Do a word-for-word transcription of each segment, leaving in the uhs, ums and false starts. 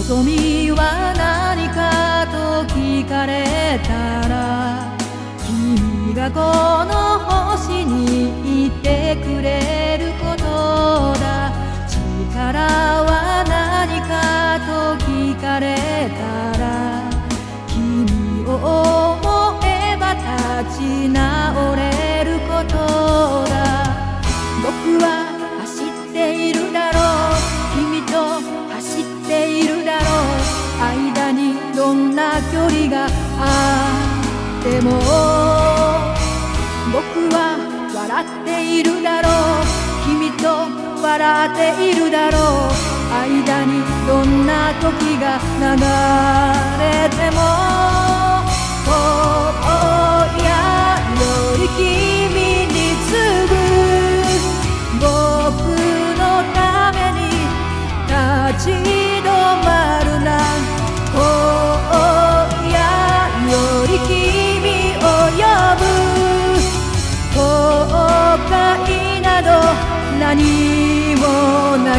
望みは何かと聞かれたら、君がこの星にいてくれることだ。力は何かと聞かれたら、君を思えば立ち直れることだ。僕は走っているだろう、君と走っているだろう。間にどんな距離があっても、僕は笑っているだろう、君と笑っているだろう。間にどんな時が流れても、荒野より君に次ぐ僕のために立ち止まるな。荒野より君を呼ぶ後悔など何もない。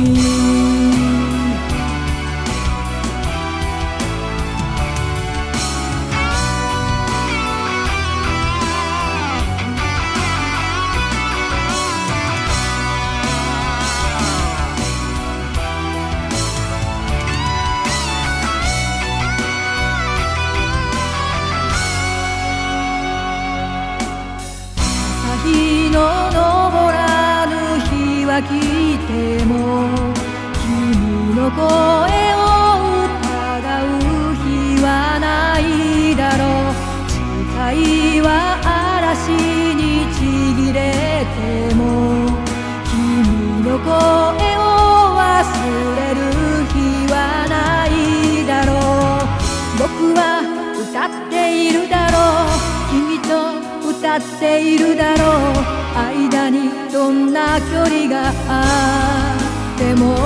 日の昇らぬ日は来ても、君の声を疑う日はないだろう。誓いは嵐にちぎれても、君の声を忘れる日はないだろう。僕は歌っているだろう、君と歌っているだろう。間にどんな距離があっても、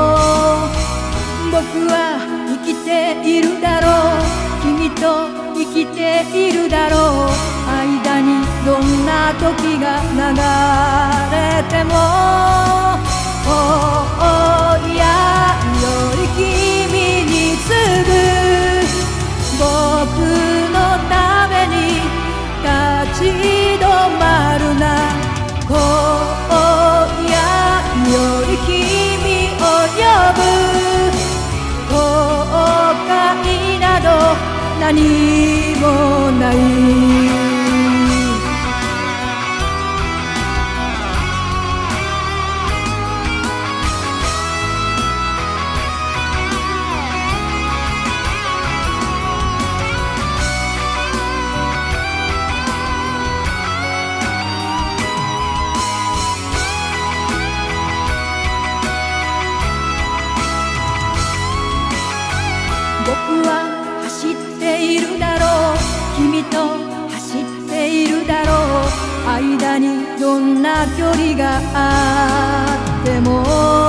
僕は生きているだろう、君と生きているだろう。間にどんな時が流れても、荒野より君に次ぐ僕のために立ち止まるな。荒野より君を呼ぶ後悔など何もない。僕は走っているだろう、君と走っているだろう。間にどんな距離があっても、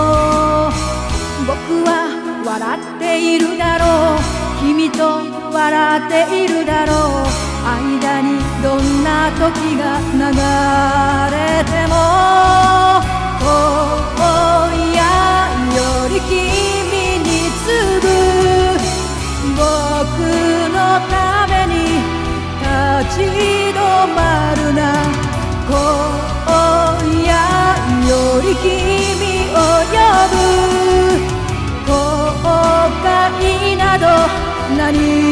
僕は笑っているだろう、君と笑っているだろう。間にどんな時が流れても、荒野より君に次ぐ僕のために立ち止まるな。荒野より君を呼ぶ後悔など何